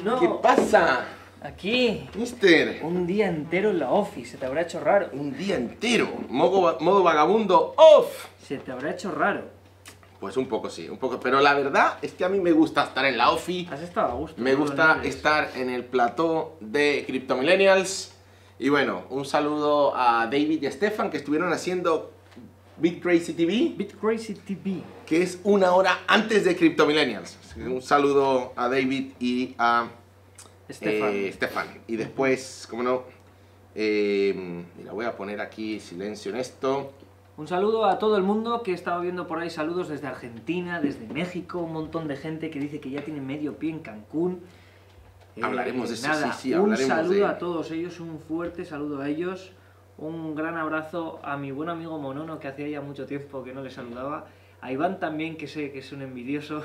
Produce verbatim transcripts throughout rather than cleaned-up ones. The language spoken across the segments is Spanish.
No. ¿Qué pasa? Aquí. Mister. Un día entero en la office. Se te habrá hecho raro. Un día entero. Modo, modo vagabundo off. Se te habrá hecho raro. Pues un poco sí, un poco. Pero la verdad es que a mí me gusta estar en la office. Has estado a gusto. Me gusta estar en el plató de Crypto Millennials. Y bueno, un saludo a David y a Stefan que estuvieron haciendo BitCrazy T V. BitCrazy T V. Que es una hora antes de Crypto Millennials. Un saludo a David y a Stefan. Eh, Stefan. Y después, como no, eh, mira, voy a poner aquí silencio en esto. Un saludo a todo el mundo que he estado viendo por ahí, saludos desde Argentina, desde México, un montón de gente que dice que ya tiene medio pie en Cancún. Hablaremos Eh, de eso, nada, sí, sí, un hablaremos saludo de... a todos ellos, un fuerte saludo a ellos, un gran abrazo a mi buen amigo Monono, que hacía ya mucho tiempo que no le saludaba, a Iván también, que sé que es un envidioso,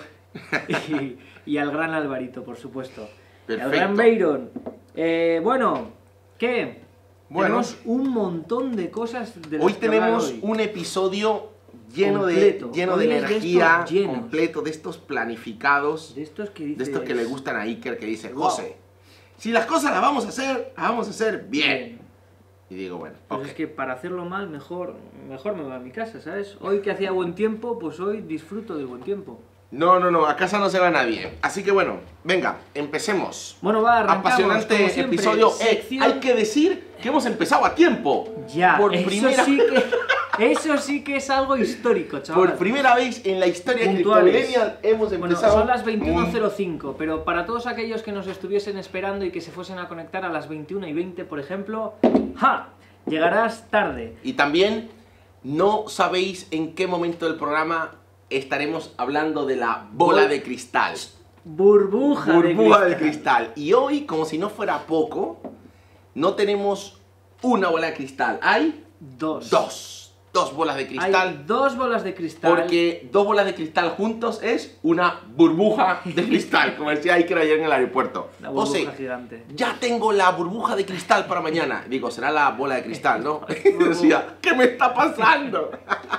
y, y al gran Alvarito, por supuesto. Perfecto. Y al gran Byron. Eh, bueno, ¿qué? Bueno, tenemos un montón de cosas de las hoy que hablar tenemos hoy. un episodio lleno Completo. de, lleno Hoy de es de energía, estos llenos. completo, de estos planificados, De estos que de dices... estos que le gustan a Iker, que dice, Wow. José, si las cosas las vamos a hacer, las vamos a hacer bien. Y digo, bueno, Pues ok. es que para hacerlo mal, mejor, mejor me voy a mi casa, ¿sabes? Hoy que hacía buen tiempo, pues hoy disfruto del buen tiempo. No, no, no, a casa no se va nadie. Así que bueno, venga, empecemos. Bueno, va, arrancamos, Apasionante como siempre, episodio. Eh, sección- hay que decir que hemos empezado a tiempo. Ya, por eso, primera, sí que, eso sí que es algo histórico, chaval. por primera vez en la historia de Crypto Puntuales. Millennial hemos Bueno, empezado. son las veintiuno muy- cero cinco, pero para todos aquellos que nos estuviesen esperando y que se fuesen a conectar a las veintiuna y veinte, por ejemplo, ¡ja! Llegarás tarde. Y también no sabéis en qué momento del programa estaremos hablando de la bola Bol- de cristal. Burbuja, Burbuja de de cristal. Y hoy, como si no fuera poco, no tenemos una bola de cristal. Hay Dos. dos. Dos bolas de cristal. Hay dos bolas de cristal. Porque dos bolas de cristal juntos es una burbuja de cristal, como decía Iker ayer en el aeropuerto. La burbuja José, gigante. ya tengo la burbuja de cristal para mañana. Digo, será la bola de cristal, ¿no? Y decía, ¿qué me está pasando?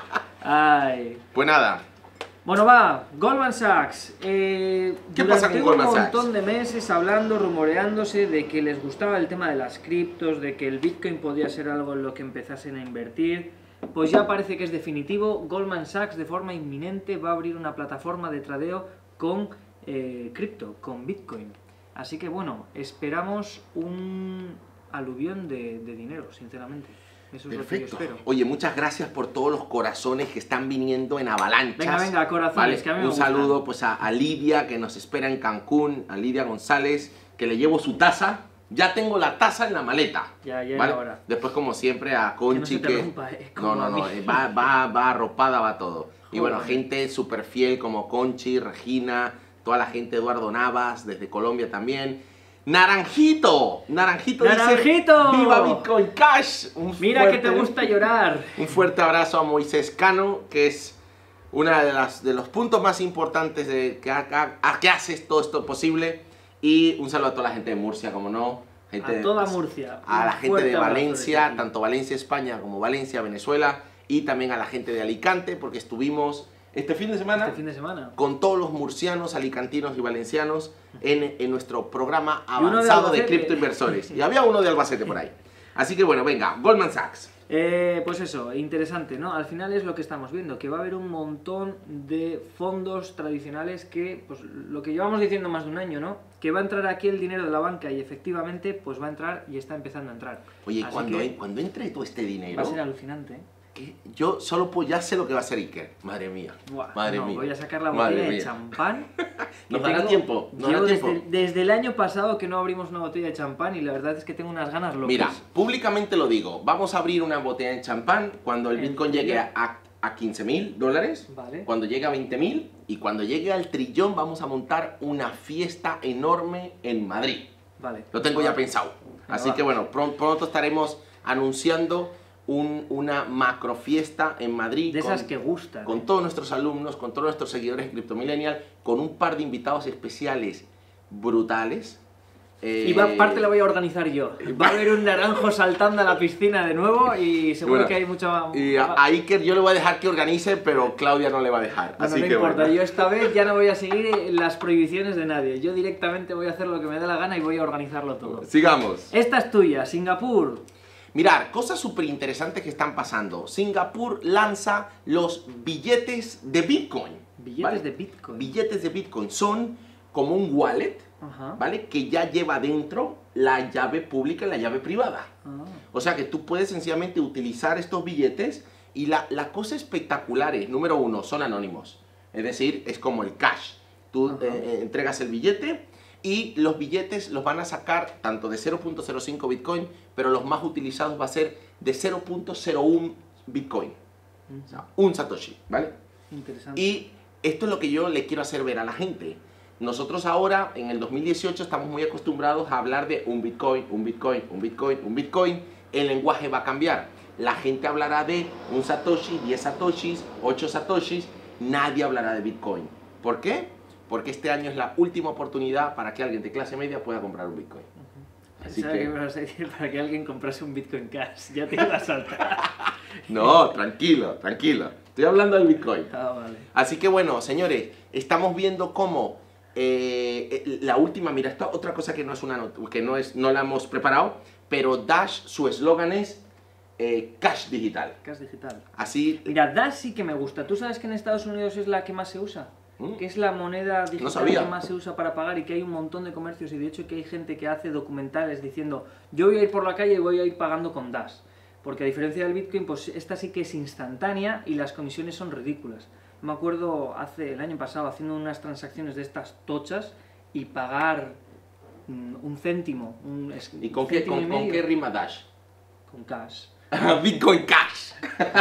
Ay. Pues nada, Bueno, va, Goldman Sachs. Eh, ¿Qué pasa con durante Goldman un Sachs? montón de meses hablando, rumoreándose de que les gustaba el tema de las criptos, de que el Bitcoin podía ser algo en lo que empezasen a invertir. Pues ya parece que es definitivo. Goldman Sachs de forma inminente va a abrir una plataforma de tradeo con eh, cripto, con Bitcoin. Así que bueno, esperamos un aluvión de, de dinero, sinceramente. Eso es perfecto. lo que yo espero. Oye, muchas gracias por todos los corazones que están viniendo en avalanchas. Venga, venga, corazones, Vale, que a mí me un gustan. saludo pues a, a Lidia, que nos espera en Cancún, a Lidia González, que le llevo su taza. Ya tengo la taza en la maleta. Ya, ya ¿vale? era hora. Después, como siempre, a Que no Conchi, se te que... rompa, eh, no, como no, a no, mí. eh, va, va, va arropada, va todo. Y bueno, Joder. gente súper fiel como Conchi, Regina, toda la gente, Eduardo Navas, desde Colombia también. ¡Naranjito! ¡Naranjito! dice, ¡Naranjito! ¡Viva Bitcoin Cash! Un Mira que te fuerte- gusta llorar. Un fuerte abrazo a Moisés Cano, que es uno de, las, de los puntos más importantes de que, ha- ha- que haces todo esto posible. Y un saludo a toda la gente de Murcia, como no. Gente A toda de- Murcia. A Un la gente fuerte de abrazo Valencia, desde aquí. tanto Valencia, España, como Valencia, Venezuela. Y también a la gente de Alicante, porque estuvimos este fin de semana Este fin de semana. con todos los murcianos, alicantinos y valencianos en, en nuestro programa Y uno de avanzado de, Albacete. criptoinversores. Y había uno de Albacete por ahí. Así que bueno, venga, Goldman Sachs. Eh, pues eso, interesante, ¿no? Al final es lo que estamos viendo, que va a haber un montón de fondos tradicionales que, pues lo que llevamos diciendo más de un año, ¿no? Que va a entrar aquí el dinero de la banca y efectivamente, pues va a entrar y está empezando a entrar. Oye, Así cuando, que cuando entre todo este dinero, va a ser alucinante, ¿eh? que yo solo puedo, ya sé lo que va a hacer Iker. Madre mía. Buah, Madre no, mía. voy a sacar la Madre botella de mía. champán. Nos que dará tengo- tiempo, nos llevo dará tiempo. Desde, desde el año pasado que no abrimos una botella de champán y la verdad es que tengo unas ganas locas. Mira, públicamente lo digo, vamos a abrir una botella de champán cuando el ¿En Bitcoin serio? llegue a, a quince mil dólares, Vale. cuando llegue a veinte mil y cuando llegue al trillón vamos a montar una fiesta enorme en Madrid. Vale. Lo tengo ya pensado. Así va. que bueno, pron- pronto estaremos anunciando un- una macro fiesta en Madrid. De con- esas que gustan. con ¿eh? todos nuestros alumnos, con todos nuestros seguidores de Crypto Millennial, con un par de invitados especiales brutales. Eh, Y va, parte la voy a organizar yo. Va a haber un naranjo saltando a la piscina de nuevo y seguro bueno, que hay mucha... Y a, a Iker yo le voy a dejar que organice, pero Claudia no le va a dejar. Bueno, así no que importa, bueno. yo esta vez ya no voy a seguir las prohibiciones de nadie. Yo directamente voy a hacer lo que me dé la gana y voy a organizarlo todo. Sigamos. Esta es tuya, Singapur. Mirar, cosas súper interesantes que están pasando. Singapur lanza los billetes de Bitcoin. Billetes ¿vale? de Bitcoin. Billetes de Bitcoin son como un wallet, Ajá. ¿vale? Que ya lleva dentro la llave pública y la llave privada. Ah. O sea que tú puedes sencillamente utilizar estos billetes y la, la cosa espectacular es, número uno, son anónimos. Es decir, es como el cash. Tú eh, entregas el billete y los billetes los van a sacar tanto de cero punto cero cinco Bitcoin, pero los más utilizados va a ser de cero punto cero uno Bitcoin. Uh-huh. O sea, un Satoshi, ¿vale? Interesante. Y esto es lo que yo le quiero hacer ver a la gente. Nosotros ahora, en el dos mil dieciocho, estamos muy acostumbrados a hablar de un Bitcoin, un Bitcoin, un Bitcoin, un Bitcoin. El lenguaje va a cambiar. La gente hablará de un Satoshi, diez Satoshis, ocho Satoshis. Nadie hablará de Bitcoin. ¿Por qué? Porque este año es la última oportunidad para que alguien de clase media pueda comprar un Bitcoin. Uh-huh. Así Pensaba que... que me ibas a decir para que alguien comprase un Bitcoin Cash. Ya te iba a saltar. No, tranquilo, tranquilo. Estoy hablando del Bitcoin. Ah, vale. Así que bueno, señores, estamos viendo cómo eh, la última, mira, esta otra cosa que no es una not- que no es, no la hemos preparado, pero Dash, su eslogan es eh, cash digital. Cash digital. Así, Mira, Dash sí que me gusta. ¿Tú sabes que en Estados Unidos es la que más se usa? ¿Mm? Que es la moneda digital No sabía. que más se usa para pagar y que hay un montón de comercios y de hecho que hay gente que hace documentales diciendo yo voy a ir por la calle y voy a ir pagando con Dash. Porque a diferencia del Bitcoin, pues esta sí que es instantánea y las comisiones son ridículas. Me acuerdo hace el año pasado haciendo unas transacciones de estas tochas y pagar mm, un céntimo. Un, es- ¿y con un qué, céntimo con, y con medio qué rima Dash? con cash. Bitcoin Cash.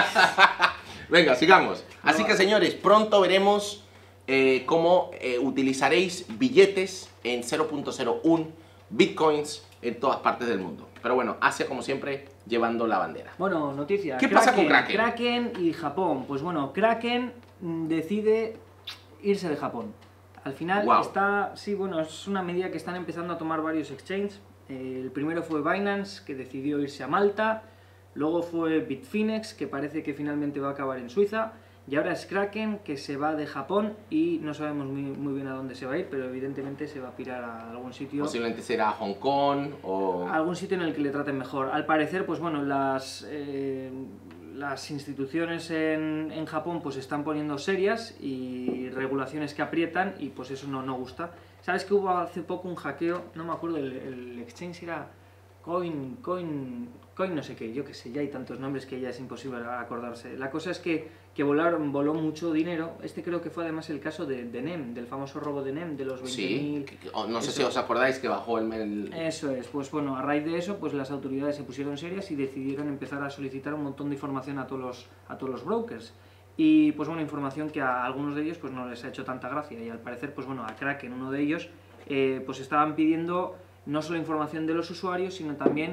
Venga, sigamos. Así que señores, pronto veremos eh, cómo eh, utilizaréis billetes en cero punto cero uno Bitcoins en todas partes del mundo. Pero bueno, Asia como siempre llevando la bandera. Bueno, noticia. ¿Qué pasa con Kraken? Kraken y Japón. Pues bueno, Kraken mm, decide irse de Japón. Al final Wow. está, sí, bueno, es una medida que están empezando a tomar varios exchanges. Eh, el primero fue Binance, que decidió irse a Malta. Luego fue Bitfinex, que parece que finalmente va a acabar en Suiza. Y ahora es Kraken, que se va de Japón y no sabemos muy, muy bien a dónde se va a ir, pero evidentemente se va a pirar a algún sitio. Posiblemente será Hong Kong o... Algún sitio en el que le traten mejor. Al parecer, pues bueno, las, eh, las instituciones en, en Japón pues están poniendo serias y regulaciones que aprietan y pues eso no, no gusta. ¿Sabes que hubo hace poco un hackeo? No me acuerdo, el, el exchange era Coin, Coin, Coin no sé qué, yo qué sé, ya hay tantos nombres que ya es imposible acordarse. La cosa es que, que volaron, voló mucho dinero. Este creo que fue además el caso de, de NEM, del famoso robo de NEM, de los veinte mil... Sí, que- que- o no sé Eso. si os acordáis que bajó el... el- Eso es, pues bueno, a raíz de eso, pues las autoridades se pusieron serias y decidieron empezar a solicitar un montón de información a todos los, a todos los brokers. Y pues bueno, información que a algunos de ellos pues no les ha hecho tanta gracia y al parecer, pues bueno, a Kraken, uno de ellos, eh, pues estaban pidiendo no solo información de los usuarios, sino también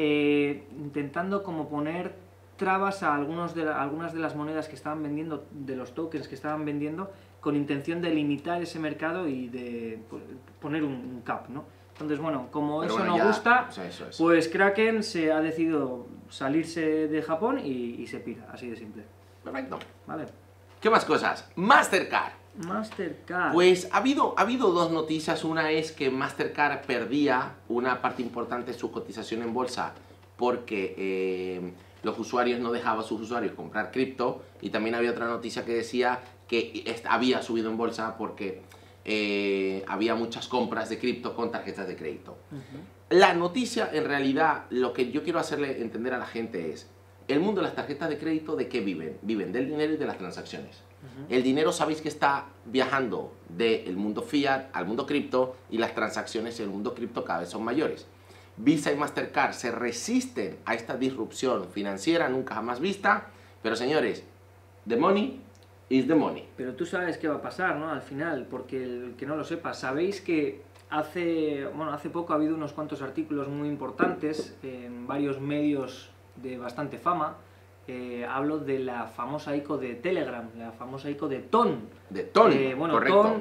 eh, intentando como poner trabas a algunos de la- algunas de las monedas que estaban vendiendo, de los tokens que estaban vendiendo, con intención de limitar ese mercado y de pues, poner un, un cap, ¿no? Entonces, bueno, como Pero eso bueno, no ya- gusta, o sea, eso es. pues Kraken se ha decidido salirse de Japón y, y se pira, así de simple. Perfecto. ¿Vale? ¿Qué más cosas? Mastercard. Mastercard. Pues ha habido, ha habido dos noticias. Una es que Mastercard perdía una parte importante de su cotización en bolsa porque eh, los usuarios no dejaban a sus usuarios comprar cripto. Y también había otra noticia que decía que est- había subido en bolsa porque eh, había muchas compras de cripto con tarjetas de crédito. Ujú. La noticia, en realidad, lo que yo quiero hacerle entender a la gente es, el mundo de las tarjetas de crédito, ¿de qué viven? Viven del dinero y de las transacciones. Ujú. El dinero sabéis que está viajando del mundo fiat al mundo cripto y las transacciones en el mundo cripto cada vez son mayores. Visa y Mastercard se resisten a esta disrupción financiera nunca jamás vista, pero señores, the money is the money. Pero tú sabes qué va a pasar, ¿no? Al final, porque el que no lo sepa, sabéis que hace, bueno, hace poco ha habido unos cuantos artículos muy importantes en varios medios de bastante fama. Eh, hablo de la famosa I C O de Telegram, la famosa I C O de Ton. De ton, Eh, bueno, correcto. Ton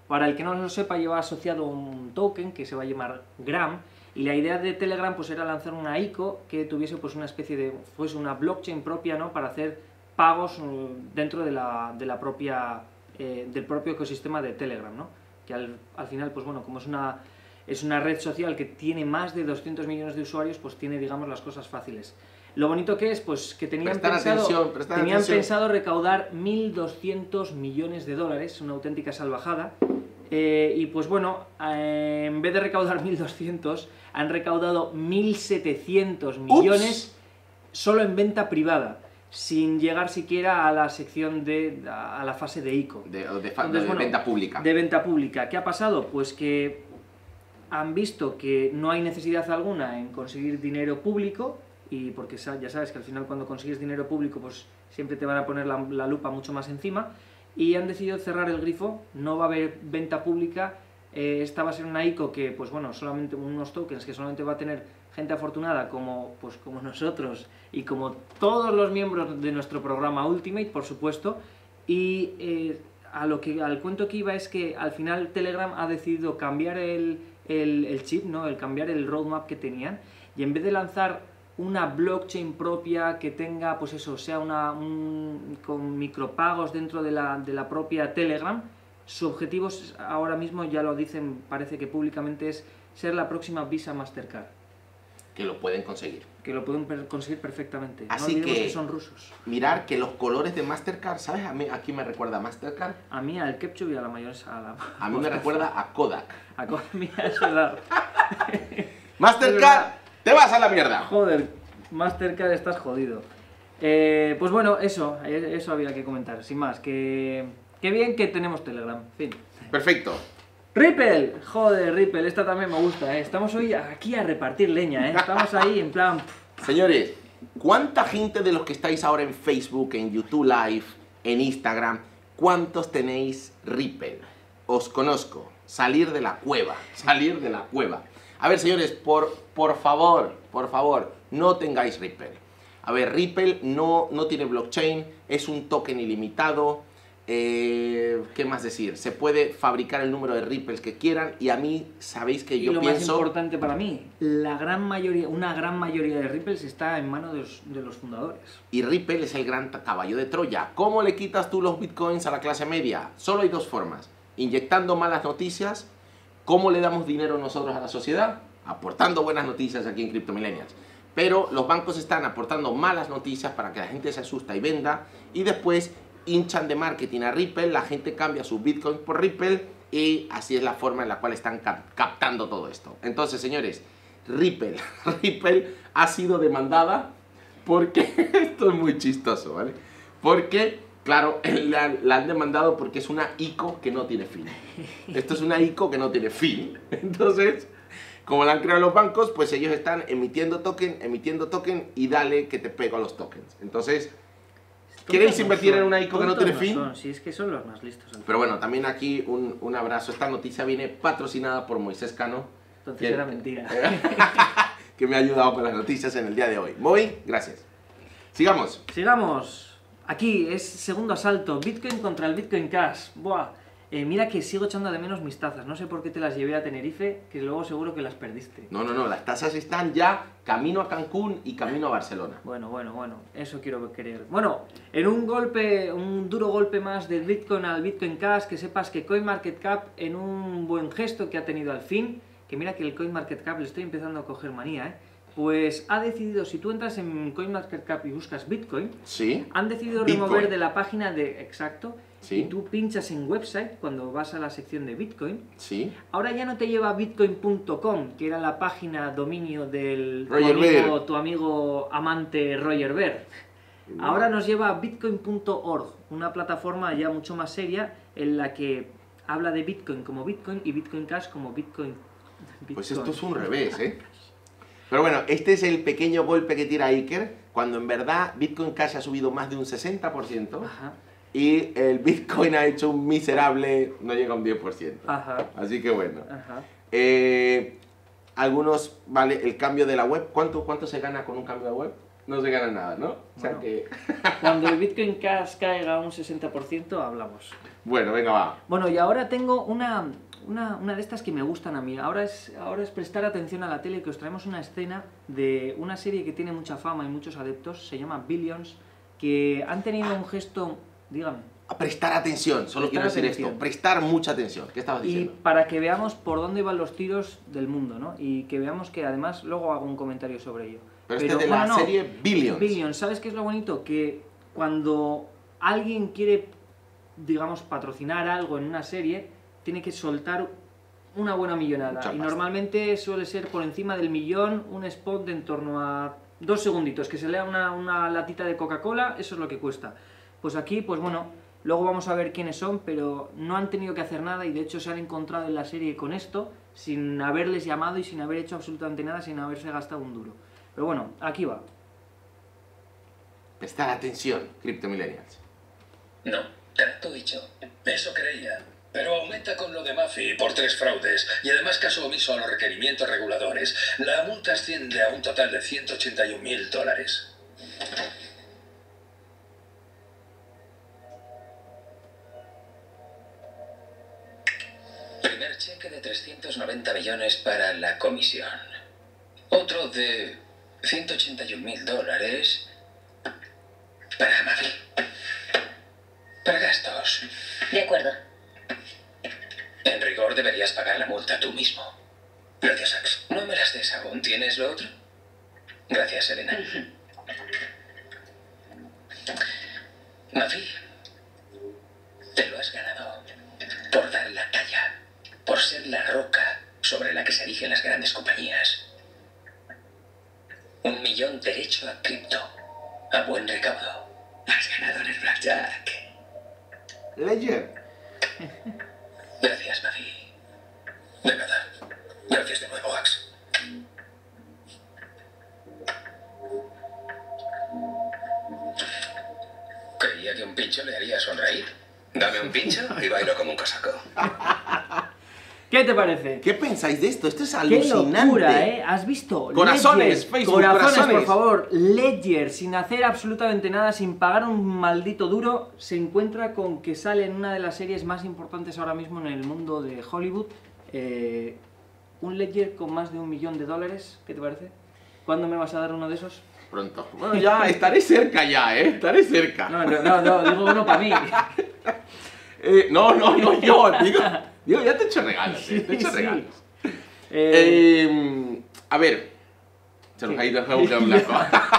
Para el que no lo sepa, lleva asociado un token que se va a llamar Gram, y la idea de Telegram pues era lanzar una I C O que tuviese pues una especie de, pues una blockchain propia, ¿no? Para hacer pagos dentro de la, de la propia, eh, del propio ecosistema de Telegram, ¿no? Que al, al final, pues bueno, como es una, es una red social que tiene más de doscientos millones de usuarios, pues tiene, digamos, las cosas fáciles. Lo bonito que es, pues que tenían, prestar pensado, atención, prestar tenían atención. pensado recaudar mil doscientos millones de dólares, una auténtica salvajada. Eh, y pues bueno, eh, en vez de recaudar mil doscientos, han recaudado mil setecientos millones. Ups. Solo en venta privada, sin llegar siquiera a la sección de, a la fase de I C O. De, de, de, Entonces, de bueno, venta pública. De venta pública. ¿Qué ha pasado? Pues que han visto que no hay necesidad alguna en conseguir dinero público, y porque ya sabes que al final cuando consigues dinero público pues siempre te van a poner la, la lupa mucho más encima, y han decidido cerrar el grifo. No va a haber venta pública. Eh, esta va a ser una I C O que, pues bueno, solamente unos tokens que solamente va a tener gente afortunada como, pues, como nosotros y como todos los miembros de nuestro programa Ultimate, por supuesto. Y eh, a lo que, al cuento que iba es que al final Telegram ha decidido cambiar el, el, el chip, ¿no? El cambiar el roadmap que tenían, y en vez de lanzar una blockchain propia que tenga, pues eso, sea una, un, con micropagos dentro de la, de la propia Telegram, su objetivo es, ahora mismo ya lo dicen, parece que públicamente, es ser la próxima Visa Mastercard. Que lo pueden conseguir. Que lo pueden conseguir perfectamente. Así no que, que son rusos. Mirar que los colores de Mastercard, ¿sabes? A mí aquí me recuerda a Mastercard. A mí al ketchup y a la mayonesa. A, la... a mí me recuerda a Kodak. A Kodak, mira, es verdad. Mastercard, te vas a la mierda. Joder, Mastercard, estás jodido. Eh, pues bueno, eso, eso había que comentar, sin más. Que, que bien que tenemos Telegram, fin. Perfecto. Ripple, joder, Ripple, esta también me gusta, ¿eh? Estamos hoy aquí a repartir leña, ¿eh? Estamos ahí en plan... Señores, ¿cuánta gente de los que estáis ahora en Facebook, en YouTube Live, en Instagram, cuántos tenéis Ripple? Os conozco. Salir de la cueva, salir de la cueva. A ver, señores, por, por favor, por favor, no tengáis Ripple. A ver, Ripple no, no tiene blockchain, es un token ilimitado. Eh, ¿Qué más decir? Se puede fabricar el número de Ripples que quieran, y a mí, sabéis que yo y lo pienso... más importante para mí, la gran mayoría, una gran mayoría de Ripples está en manos de los, de los fundadores. Y Ripple es el gran caballo de Troya. ¿Cómo le quitas tú los bitcoins a la clase media? Solo hay dos formas. Inyectando malas noticias. ¿Cómo le damos dinero nosotros a la sociedad? Aportando buenas noticias aquí en Crypto Millennials. Pero los bancos están aportando malas noticias para que la gente se asusta y venda, y después hinchan de marketing a Ripple, la gente cambia sus bitcoins por Ripple, y así es la forma en la cual están cap captando todo esto. Entonces, señores, Ripple, Ripple ha sido demandada porque, esto es muy chistoso, ¿vale? Porque, claro, la, la han demandado porque es una I C O que no tiene fin. Esto es una I C O que no tiene fin. Entonces, como la han creado los bancos, pues ellos están emitiendo token, emitiendo token, y dale que te pego a los tokens. Entonces, ¿queréis invertir en una I C O que no tiene fin? Son, si es que son los más listos. Pero bueno, también aquí un, un abrazo. Esta noticia viene patrocinada por Moisés Cano. Entonces que, era mentira. Que me ha ayudado con las noticias en el día de hoy. Muy gracias. Sigamos. Sigamos. Aquí es segundo asalto. Bitcoin contra el Bitcoin Cash. Buah. Eh, mira que sigo echando de menos mis tazas. No sé por qué te las llevé a Tenerife, que luego seguro que las perdiste. No, no, no. Las tazas están ya camino a Cancún y camino a Barcelona. Bueno, bueno, bueno. Eso quiero creer. Bueno, en un golpe, un duro golpe más del Bitcoin al Bitcoin Cash, que sepas que CoinMarketCap, en un buen gesto que ha tenido al fin, que mira que el CoinMarketCap le estoy empezando a coger manía, ¿eh? Pues ha decidido, si tú entras en CoinMarketCap y buscas Bitcoin, ¿sí? Han decidido Bitcoin. remover de la página de... Exacto. ¿Sí? Y tú pinchas en website cuando vas a la sección de Bitcoin. ¿Sí? Ahora ya no te lleva a bitcoin punto com, que era la página dominio del tu Roger amigo, Ver. tu amigo amante Roger Ver. Ahora nos lleva a bitcoin punto org, una plataforma ya mucho más seria en la que habla de Bitcoin como Bitcoin y Bitcoin Cash como Bitcoin. Bitcoin. Pues esto es un revés, ¿eh? Pero bueno, este es el pequeño golpe que tira Iker, cuando en verdad Bitcoin Cash ha subido más de un sesenta por ciento. Ajá. Y el Bitcoin ha hecho un miserable, no llega a un diez por ciento. Ajá. Así que bueno. Ajá. Eh, algunos, vale, el cambio de la web. ¿Cuánto, ¿Cuánto se gana con un cambio de web? no se gana nada, ¿no? O sea Bueno. que... Cuando el Bitcoin Cash caiga un sesenta por ciento, hablamos. Bueno, venga, va. Bueno, y ahora tengo una, una, una de estas que me gustan a mí. Ahora es, ahora es prestar atención a la tele, que os traemos una escena de una serie que tiene mucha fama y muchos adeptos, se llama Billions, que han tenido un gesto, dígame. A prestar atención, solo Prestar quiero decir atención. esto, prestar mucha atención. ¿Qué estabas Y diciendo? para que veamos por dónde van los tiros del mundo, ¿no? Y que veamos que además luego hago un comentario sobre ello. Pero este es de la bueno, no, serie Billions. Billions, ¿sabes qué es lo bonito? Que cuando alguien quiere, digamos, patrocinar algo en una serie, tiene que soltar una buena millonada. Mucha Y pasta. normalmente suele ser por encima del millón un spot de en torno a dos segunditos, que se lea una, una latita de Coca-Cola, eso es lo que cuesta. Pues aquí, pues bueno, luego vamos a ver quiénes son, pero no han tenido que hacer nada y de hecho se han encontrado en la serie con esto, sin haberles llamado y sin haber hecho absolutamente nada, sin haberse gastado un duro. Pero bueno, aquí va. Prestar atención, Crypto Millennials. No, trato hecho. Eso creía. Pero aumenta con lo de Mafi por tres fraudes y además caso omiso a los requerimientos reguladores. La multa asciende a un total de ciento ochenta y un mil dólares. Primer cheque de trescientos noventa millones para la comisión. Otro de ciento ochenta y un mil dólares para Mafi. Para gastos. De acuerdo. En rigor deberías pagar la multa tú mismo. Gracias, Ax. No me las des aún. ¿Tienes lo otro? Gracias, Elena. Mafi, te lo has ganado. Por dar la talla. Por ser la roca sobre la que se erigen las grandes compañías. Un millón derecho a cripto. A buen recaudo. Has ganado en el blackjack. Ledger. Gracias, Mafi. De nada. Gracias de nuevo, Ax. Creía que un pincho le haría sonreír. Dame un pincho y bailo como un cosaco. ¿Qué te parece? ¿Qué pensáis de esto? Esto es ¡Qué alucinante. locura, eh! ¿Has visto? Corazones, Ledger, Facebook, corazones, corazones. por favor. Ledger, sin hacer absolutamente nada, sin pagar un maldito duro, se encuentra con que sale en una de las series más importantes ahora mismo en el mundo de Hollywood. Eh, un Ledger con más de un millón de dólares. ¿Qué te parece? ¿Cuándo me vas a dar uno de esos? Pronto. Bueno, ya estaré cerca ya, ¿eh? Estaré cerca. No, no, no, no digo uno para mí. Eh, no, no, no, yo. Digo, digo, ya te he hecho regalos, eh, te he hecho Sí, regalos. sí. Eh, Eh, a ver. Se nos ¿qué? ha ido el juego en blanco.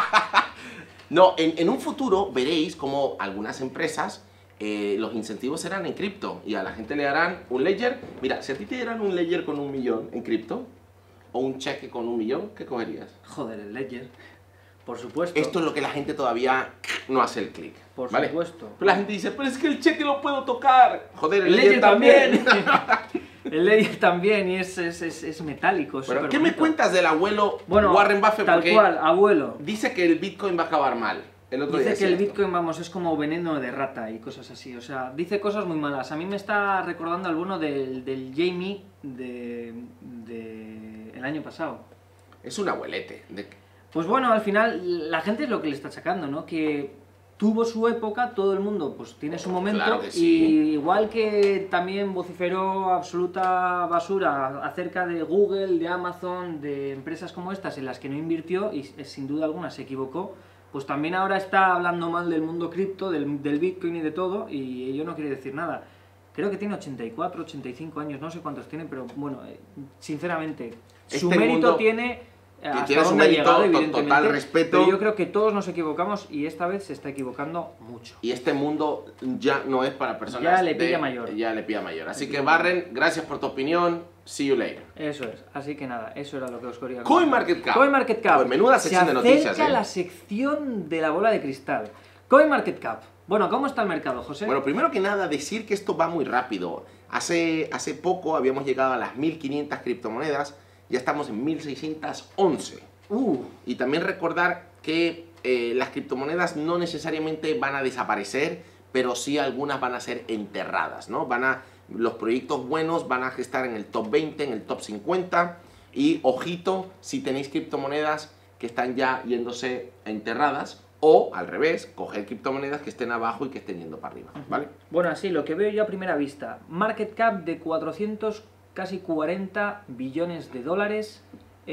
No, en, en un futuro veréis como algunas empresas eh, los incentivos serán en cripto y a la gente le darán un ledger. Mira, si a ti te dieran un ledger con un millón en cripto o un cheque con un millón, ¿qué cogerías? Joder, el Ledger. Por supuesto. Esto es lo que la gente todavía no hace el clic. Por ¿vale? supuesto. Pero la gente dice, pero es que el cheque lo puedo tocar. Joder, el, El Ledger ledger también. también. El Ledger también y es, es, es, es metálico. es Pero, ¿qué me superbonito. cuentas del abuelo Bueno, Warren Buffett? tal Porque cual, abuelo. dice que el Bitcoin va a acabar mal. El otro Dice día que el decía esto. Bitcoin, vamos, es como veneno de rata y cosas así. O sea, dice cosas muy malas. A mí me está recordando alguno del, del Jamie de, de el año pasado. Es un abuelete. De... Pues bueno, al final la gente es lo que le está achacando, ¿no? Que tuvo su época, todo el mundo pues tiene su momento, Claro que sí. y igual que también vociferó absoluta basura acerca de Google, de Amazon, de empresas como estas en las que no invirtió y eh, sin duda alguna se equivocó, pues también ahora está hablando mal del mundo cripto, del, del Bitcoin y de todo, y ello no quiere decir nada. Creo que tiene ochenta y cuatro, ochenta y cinco años, no sé cuántos tiene, pero bueno, eh, sinceramente, su Este mérito mundo- tiene... hasta tiene su dónde ha mérito, llegado, to- evidentemente, total respeto. pero yo creo que todos nos equivocamos y esta vez se está equivocando mucho. Y este mundo ya no es para personas Ya le de- pilla mayor. Ya le pilla mayor. Así Le que pilla Barren, gracias por tu opinión. See you later. Eso es, así que nada, eso era lo que os quería CoinMarketCap. CoinMarketCap. Pues menuda sección se de noticias, acerca ¿eh? la sección de la bola de cristal. CoinMarketCap. Bueno, ¿cómo está el mercado, José? Bueno, primero que nada, decir que esto va muy rápido. Hace, hace poco habíamos llegado a las mil quinientas criptomonedas, ya estamos en mil seiscientos once. uh, Y también recordar que eh, las criptomonedas no necesariamente van a desaparecer, pero sí algunas van a ser enterradas, ¿no? Van a, los proyectos buenos van a estar en el top veinte, en el top cincuenta. Y ojito, si tenéis criptomonedas que están ya yéndose enterradas, o al revés, coger criptomonedas que estén abajo y que estén yendo para arriba, ¿vale? Bueno, así, lo que veo yo a primera vista, market cap de cuatrocientos, casi cuarenta billones de dólares.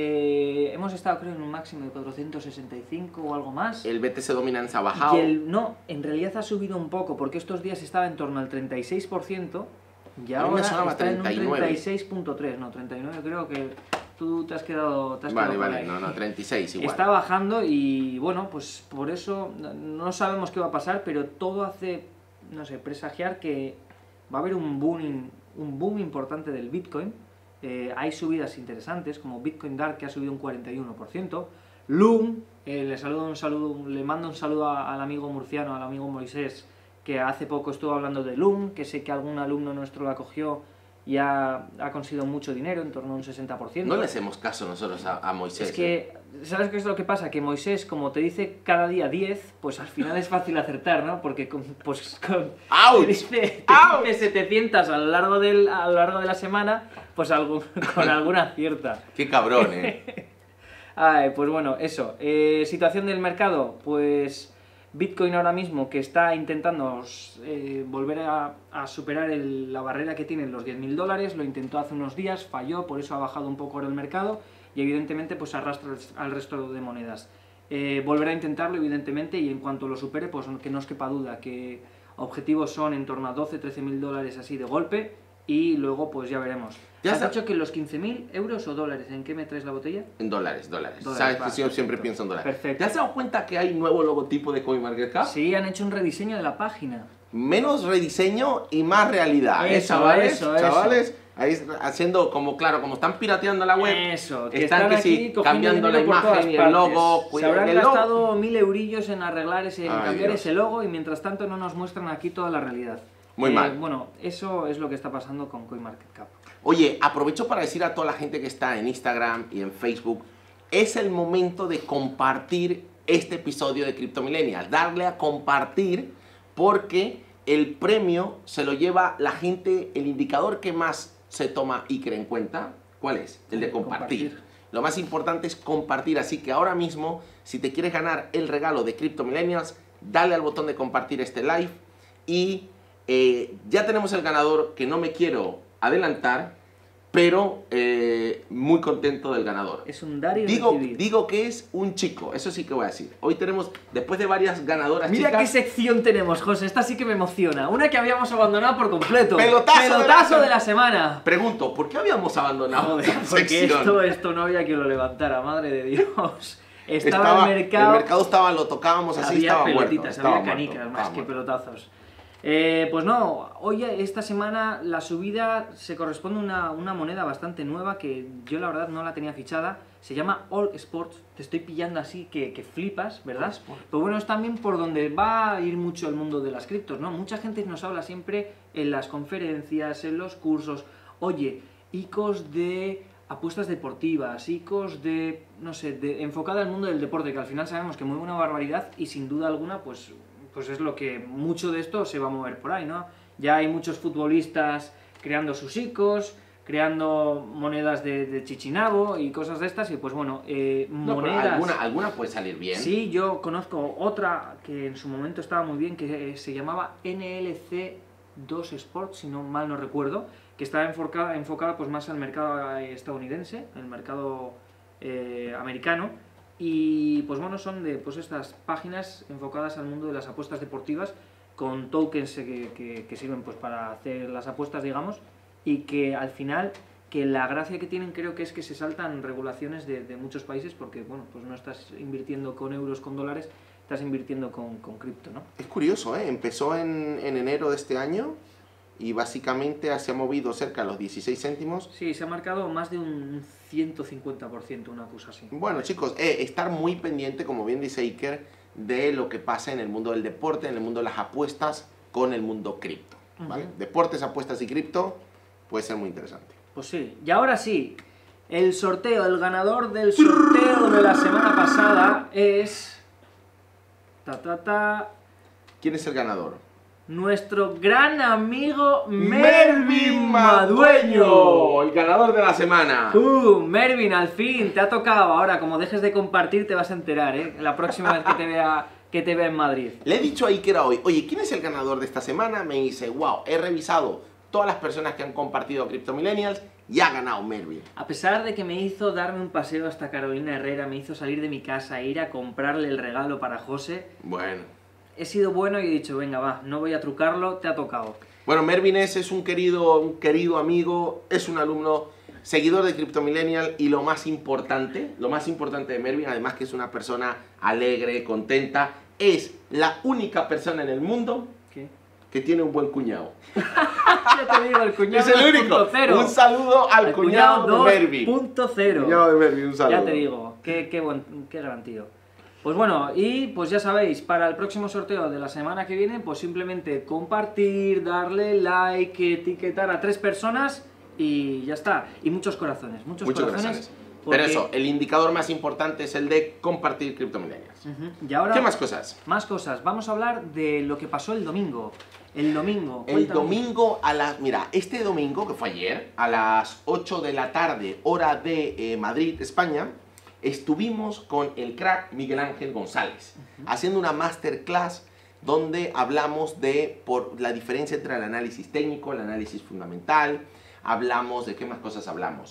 Eh, hemos estado, creo, en un máximo de cuatrocientos sesenta y cinco o algo más. El B T C Dominance ha bajado. Y el, no, en realidad ha subido un poco, porque estos días estaba en torno al treinta y seis por ciento y A mí me ahora sonaba está en un treinta y nueve. treinta y seis punto tres, no, treinta y nueve, creo que tú te has quedado, te has Vale, quedado por vale, ahí. no, no, treinta y seis igual. Está bajando y bueno, pues por eso no- no sabemos qué va a pasar, pero todo hace, no sé, presagiar que va a haber un boom, un boom importante del Bitcoin. Eh, hay subidas interesantes, como Bitcoin Dark, que ha subido un cuarenta y uno por ciento. Loom, eh, le, saludo un saludo, le mando un saludo a- al amigo murciano, al amigo Moisés, que hace poco estuvo hablando de Loom, que sé que algún alumno nuestro la cogió y ha, ha conseguido mucho dinero, en torno a un sesenta por ciento. No le hacemos caso nosotros a, a Moisés. Es que, ¿sabes qué es lo que pasa? Que Moisés, como te dice cada día diez, pues al final es fácil acertar, ¿no? Porque con, pues con, ¡Auch! te dice, te ¡Auch! dice setecientos a lo largo, del, a lo largo de la semana, pues algún, con alguna acierta. Qué cabrón, eh. Ay, pues bueno, eso. Eh, situación del mercado, pues Bitcoin ahora mismo que está intentando eh, volver a, a superar el- la barrera que tienen los diez mil dólares, lo intentó hace unos días, falló, por eso ha bajado un poco ahora el mercado y evidentemente pues arrastra al resto de monedas. Eh, volverá a intentarlo evidentemente y en cuanto lo supere, pues que no os quepa duda que objetivos son en torno a doce trece mil dólares así de golpe y luego pues ya veremos. Ya ¿Has está. dicho que los quince mil euros o dólares? ¿En qué me traes la botella? En dólares, dólares. Dólares, Sabes va, que yo siempre perfecto. pienso en dólares. Perfecto. ¿Te has dado cuenta que hay nuevo logotipo de CoinMarketCap? Sí, han hecho un rediseño de la página. Menos rediseño y más realidad, ¿eh, Eso, chavales? eso, eso. Chavales, ahí haciendo como, claro, como están pirateando la web, Eso, que están están, que aquí sí, cogiendo cambiando la dinero por imagen todas y el partes. logo, Se cuidado, habrán el logo. gastado mil eurillos en arreglar ese, en Ay, cambiar Dios. ese logo y mientras tanto no nos muestran aquí toda la realidad. Muy Eh, mal. Bueno, eso es lo que está pasando con CoinMarketCap. Oye, aprovecho para decir a toda la gente que está en Instagram y en Facebook, es el momento de compartir este episodio de Crypto Millennials, darle a compartir porque el premio se lo lleva la gente, el indicador que más se toma y cree en cuenta, ¿cuál es? El de compartir. Compartir. Lo más importante es compartir, así que ahora mismo, si te quieres ganar el regalo de Crypto Millennials, dale al botón de compartir este live y eh, ya tenemos el ganador, que no me quiero adelantar, pero eh, muy contento del ganador. Es un dar y Digo, recibir. digo que es un chico, eso sí que voy a decir. Hoy tenemos, después de varias ganadoras Mira chicas, qué sección tenemos, José. Esta sí que me emociona. Una que habíamos abandonado por completo. Pelotazo de la Pelotazo se- de la semana. pregunto, ¿por qué habíamos abandonado Joder, esta porque sección? esto, esto no había quien lo levantara, madre de Dios. Estaba, Estaba- el mercado. el mercado estaba, lo tocábamos así, había estaba muerto. pelotitas, estaba había muerto, canicas estaba más que muerto. pelotazos. Eh, pues no, hoy esta semana la subida se corresponde a una, una moneda bastante nueva que yo la verdad no la tenía fichada. Se llama All Sports. Te estoy pillando así que, que flipas, ¿verdad? All Sports. Pero bueno, es también por donde va a ir mucho el mundo de las criptos, ¿no? Mucha gente nos habla siempre en las conferencias, en los cursos. Oye, icos de apuestas deportivas, icos de, no sé, de, enfocada al mundo del deporte, que al final sabemos que mueve una barbaridad y sin duda alguna, pues, pues es lo que mucho de esto se va a mover por ahí, ¿no? Ya hay muchos futbolistas creando sus icos, creando monedas de, de chichinabo y cosas de estas, y pues bueno, eh, No, pero monedas... alguna, alguna puede salir bien. Sí, yo conozco otra que en su momento estaba muy bien, que se llamaba N L C dos Sports, si no mal no recuerdo, que estaba enfocada, enfocada pues más al mercado estadounidense, el mercado eh, americano, y pues bueno, son de pues estas páginas enfocadas al mundo de las apuestas deportivas, con tokens que, que, que sirven pues para hacer las apuestas, digamos, y que al final, que la gracia que tienen creo que es que se saltan regulaciones de, de muchos países, porque bueno, pues no estás invirtiendo con euros, con dólares, estás invirtiendo con, con cripto, ¿no? Es curioso, ¿eh? Empezó en, en enero de este año y básicamente se ha movido cerca de los dieciséis céntimos. Sí, se ha marcado más de un ciento cincuenta por ciento, una cosa así. Bueno, chicos, eh, estar muy pendiente, como bien dice Iker, de lo que pasa en el mundo del deporte, en el mundo de las apuestas, con el mundo cripto, ¿vale? Ujú. Deportes, apuestas y cripto puede ser muy interesante. Pues sí, y ahora sí, el sorteo, el ganador del sorteo de la semana pasada es... Ta, ta, ta... ¿Quién es el ganador? nuestro gran amigo Mervin Mervin Madueño. Madueño, el ganador de la semana. Uh, Mervin, al fin, te ha tocado. Ahora, como dejes de compartir, te vas a enterar, ¿eh? La próxima vez que te vea, que te vea en Madrid. Le he dicho ahí que era hoy. Oye, ¿quién es el ganador de esta semana? Me dice, wow, he revisado todas las personas que han compartido Crypto Millennials y ha ganado Mervin. A pesar de que me hizo darme un paseo hasta Carolina Herrera, me hizo salir de mi casa e ir a comprarle el regalo para José, Bueno. he sido bueno y he dicho, venga, va, no voy a trucarlo, te ha tocado. Bueno, Mervin es, es un, querido, un querido amigo, es un alumno, seguidor de Crypto Millennial y lo más importante, lo más importante de Mervin, además que es una persona alegre, contenta, es la única persona en el mundo ¿Qué? que tiene un buen cuñado. Ya te digo, el cuñado Es el único. dos punto cero. Un saludo al El cuñado, cuñado de Mervin. dos punto cero. Cuñado de Mervin, un saludo. Ya te digo, qué, qué, buen, qué gran tío. Pues bueno, y pues ya sabéis, para el próximo sorteo de la semana que viene, pues simplemente compartir, darle like, etiquetar a tres personas y ya está. Y muchos corazones, muchos, Muchos corazones. corazones. porque- Pero eso, el indicador más importante es el de compartir Crypto Millennials. Ujú. Y ahora, ¿Qué más cosas? Más cosas. Vamos a hablar de lo que pasó el domingo. El domingo. El cuéntame. domingo a las... Mira, este domingo, que fue ayer, a las ocho de la tarde, hora de eh, Madrid, España, estuvimos con el crack Miguel Ángel González, uh-huh. haciendo una masterclass donde hablamos de por la diferencia entre el análisis técnico, el análisis fundamental, hablamos de qué más cosas hablamos.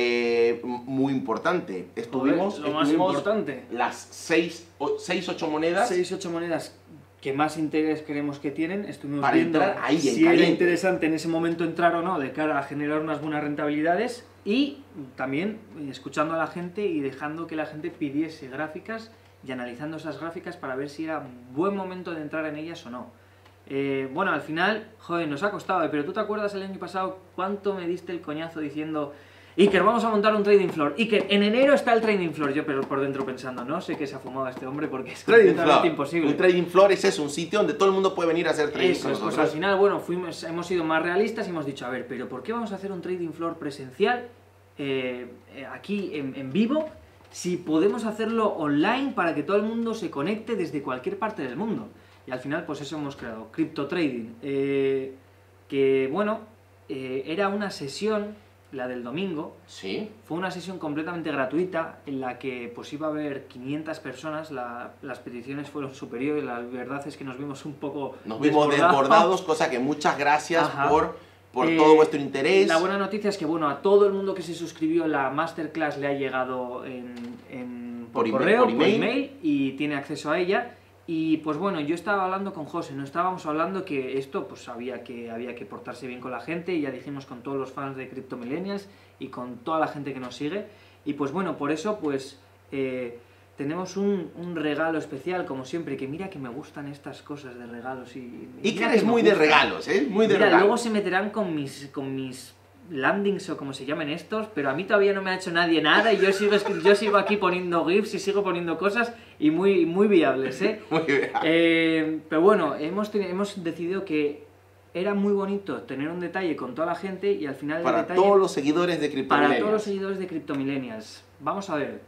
Eh, muy importante, estuvimos, Joder, lo más estuvimos importante. las seis, ocho monedas. seis ocho monedas que más interés creemos que tienen. Estuvimos Para viendo entrar ahí en si era caliente. interesante en ese momento entrar o no, de cara a generar unas buenas rentabilidades. Y también escuchando a la gente y dejando que la gente pidiese gráficas y analizando esas gráficas para ver si era buen momento de entrar en ellas o no. Eh, bueno, al final, joder, nos ha costado, ¿eh? Pero tú te acuerdas el año pasado cuánto me diste el coñazo diciendo Iker, vamos a montar un trading floor. Iker, en enero está el trading floor. Yo pero por dentro pensando, no sé qué se ha fumado este hombre porque es Trading completamente floor. imposible. Un trading floor es eso, un sitio donde todo el mundo puede venir a hacer trading Eso con es, pues nosotros. al final, bueno, fuimos, hemos sido más realistas y hemos dicho, a ver, pero ¿por qué vamos a hacer un trading floor presencial eh, eh, aquí en, en vivo si podemos hacerlo online para que todo el mundo se conecte desde cualquier parte del mundo? Y al final, pues eso hemos creado, Crypto Trading, eh, que bueno, eh, era una sesión, la del domingo. Sí. Fue una sesión completamente gratuita en la que pues iba a haber quinientas personas, la, las peticiones fueron superiores, la verdad es que nos vimos un poco Nos vimos desbordados. desbordados, cosa que muchas gracias Ajá. por, por Eh, todo vuestro interés. La buena noticia es que bueno, a todo el mundo que se suscribió la masterclass le ha llegado en, en- por, Por email- correo, por por email. email y tiene acceso a ella. Y pues bueno, yo estaba hablando con José, no estábamos hablando que esto pues había que, había que portarse bien con la gente y ya dijimos con todos los fans de Crypto Millennials y con toda la gente que nos sigue. Y pues bueno, por eso pues eh, tenemos un, un regalo especial como siempre, que mira que me gustan estas cosas de regalos y... y Iker mira es que me muy de gusta. regalos, ¿eh? Muy de Mira, regalos. luego se meterán con mis, con mis landings o como se llamen estos, pero a mí todavía no me ha hecho nadie nada y yo sigo, yo sigo aquí poniendo GIFs y sigo poniendo cosas y muy, muy viables, ¿eh? Muy bien. Eh, pero bueno, hemos, teni- hemos decidido que era muy bonito tener un detalle con toda la gente y al final Para el detalle... todos los seguidores de Crypto Para Millennials. todos los seguidores de Crypto Millennials. Vamos a ver.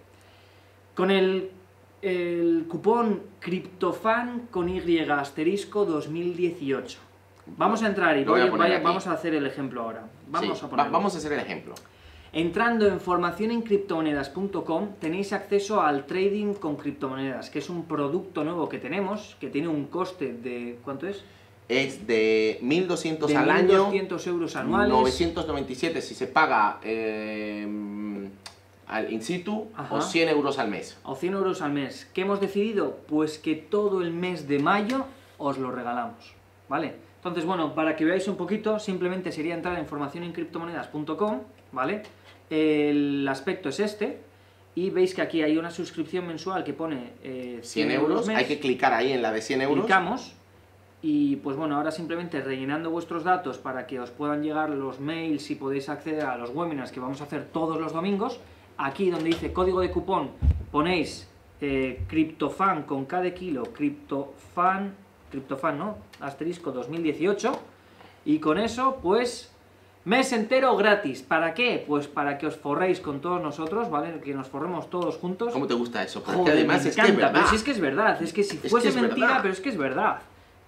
Con el, el cupón CryptoFan con Y asterisco dos mil dieciocho. Vamos a entrar y Lo voy a voy- poner vaya- aquí. vamos a hacer el ejemplo ahora. Vamos Sí, a va- ponerlo. vamos a hacer el ejemplo. Entrando en formación en criptomonedas punto com tenéis acceso al trading con criptomonedas, que es un producto nuevo que tenemos, que tiene un coste de... ¿cuánto es? Es de mil doscientos De al mil año, doscientos euros anuales. novecientos noventa y siete si se paga eh, al in situ, Ajá. o cien euros al mes. O cien euros al mes. ¿Qué hemos decidido? Pues que todo el mes de mayo os lo regalamos, ¿vale? Entonces, bueno, para que veáis un poquito, simplemente sería entrar en formación en criptomonedas punto com, ¿vale? El aspecto es este, y veis que aquí hay una suscripción mensual que pone eh, cien euros, mes. hay que clicar ahí en la de cien euros. Clicamos, y pues bueno, ahora simplemente rellenando vuestros datos para que os puedan llegar los mails y podéis acceder a los webinars que vamos a hacer todos los domingos. Aquí donde dice código de cupón ponéis eh, CryptoFan con K de kilo, CryptoFan, CryptoFan, ¿no? Asterisco dos mil dieciocho, y con eso pues mes entero gratis. ¿Para qué? Pues para que os forréis con todos nosotros, ¿vale? Que nos forremos todos juntos. ¿Cómo te gusta eso? Porque Joder, además me es que es encanta, verdad. pero si es que es verdad, es que si Es que fuese es mentira, verdad. pero es que es verdad.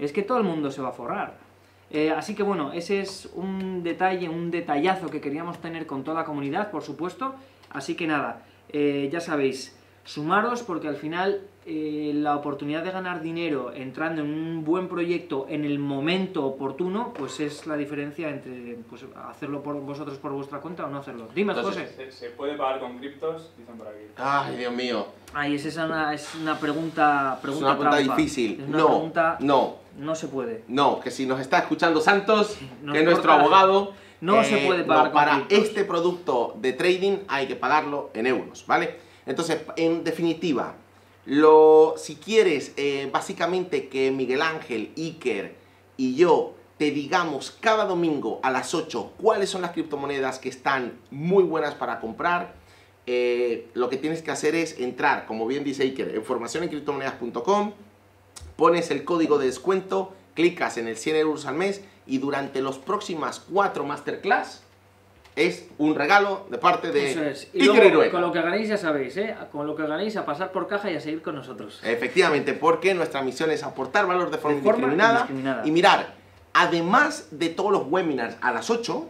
es que todo el mundo se va a forrar. Eh, así que bueno, ese es un detalle, un detallazo que queríamos tener con toda la comunidad, por supuesto. Así que nada, eh, ya sabéis, sumaros porque al final eh, la oportunidad de ganar dinero entrando en un buen proyecto en el momento oportuno, pues es la diferencia entre pues, hacerlo por vosotros por vuestra cuenta o no hacerlo. Dime, Entonces, José. ¿Se, se puede pagar con criptos? Dicen por aquí. Ay, Dios mío. Ay, esa es una, es una pregunta, pregunta Es una pregunta trampa. difícil. Es una No, pregunta, no, no se puede. no, que si nos está escuchando Santos, Nos que es nuestro corta. abogado, No eh, se puede pagar no, con para criptos. este producto de trading hay que pagarlo en euros, ¿vale? Entonces, en definitiva, lo, si quieres eh, básicamente que Miguel Ángel, Iker y yo te digamos cada domingo a las ocho cuáles son las criptomonedas que están muy buenas para comprar, eh, lo que tienes que hacer es entrar, como bien dice Iker, en formación en criptomonedas punto com, pones el código de descuento, clicas en el cien euros al mes y durante los próximas cuatro masterclass es un regalo de parte de Eso es. Y Iker luego, Iruega. con lo que ganéis ya sabéis, ¿eh? Con lo que ganéis a pasar por caja y a seguir con nosotros. Efectivamente, porque nuestra misión es aportar valor de forma, De forma indiscriminada. indiscriminada. Y mirar, además de todos los webinars a las ocho,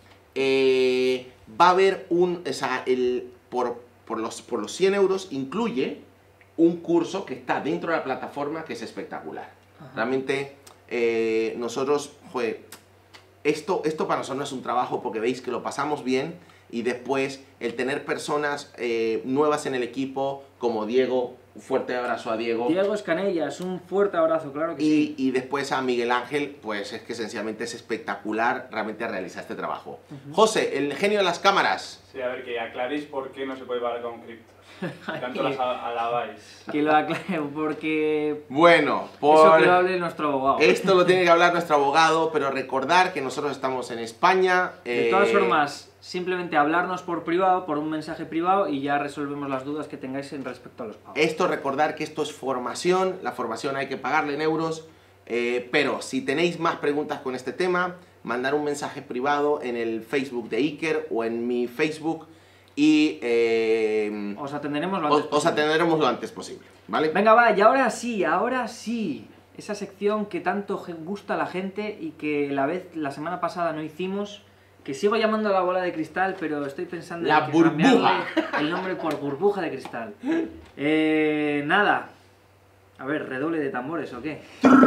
eh, va a haber un, o sea, el, por, por, los, por los cien euros incluye un curso que está dentro de la plataforma que es espectacular. Ajá. Realmente eh, nosotros, joder, esto, esto para nosotros no es un trabajo porque veis que lo pasamos bien y después el tener personas eh, nuevas en el equipo como Diego, un fuerte abrazo a Diego. Diego Escanellas, un fuerte abrazo, claro que Y, sí. y después a Miguel Ángel, pues es que esencialmente es espectacular realmente realizar este trabajo. Ujú. José, el genio de las cámaras. Sí, a ver, que aclaréis por qué no se puede pagar con criptos. Tanto las a- alabáis. Que lo aclare, porque Bueno, eso por... que lo hable nuestro abogado. Esto lo tiene que hablar nuestro abogado, pero recordar que nosotros estamos en España. De eh, todas formas, simplemente hablarnos por privado, por un mensaje privado y ya resolvemos las dudas que tengáis en respecto a los pagos. Esto, recordar que esto es formación, la formación hay que pagarle en euros, eh, pero si tenéis más preguntas con este tema, mandar un mensaje privado en el Facebook de Iker o en mi Facebook y eh, Os atenderemos lo os, antes os posible. atenderemos lo antes posible, ¿vale? Venga, va, y ahora sí, ahora sí. Esa sección que tanto ge- gusta a la gente y que la vez la semana pasada no hicimos, que sigo llamando a la bola de cristal, pero estoy pensando La en que burbuja. cambiarle el nombre por burbuja de cristal. Eh, nada. A ver, redoble de tambores o qué.